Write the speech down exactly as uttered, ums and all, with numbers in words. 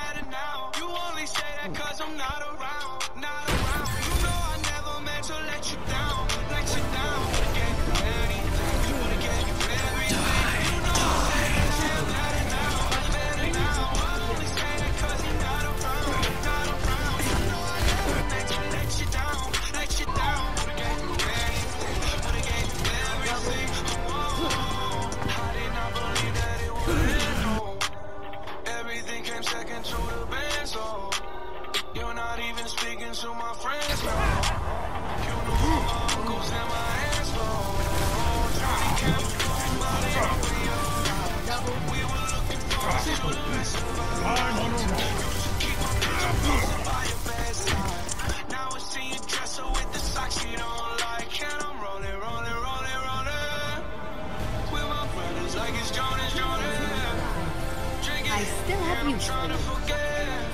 better now. You only say that cause I'm not around, not around. You know I never meant to let you down, let you down. Would've gave you anything, would've gave you everything. You know I say that you're better now, better now. I only say that cause you're not around, not around. You know I never meant to let you down, let you down. Would've gave you anything, would've gave you everything. Oh, I did not believe that it would end, no. Everything came second to the band, so you're not even speaking to my friends now. You know all my uncles and my aunts, so Johnny kept going by the we were looking forward to the rest of our lives. Used to keep my picture posted by your bedside. Now I see you dress her with the socks you don't like. And I'm rolling, rolling, rolling, rolling with my brothers like it's Jonas, Jonas. I still have And I'm use for trying to you. forget